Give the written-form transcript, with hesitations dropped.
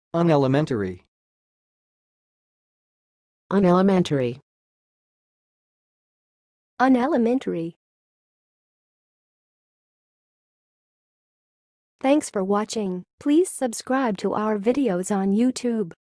unelementary, unelementary, unelementary. Thanks for watching. Please subscribe to our videos on YouTube.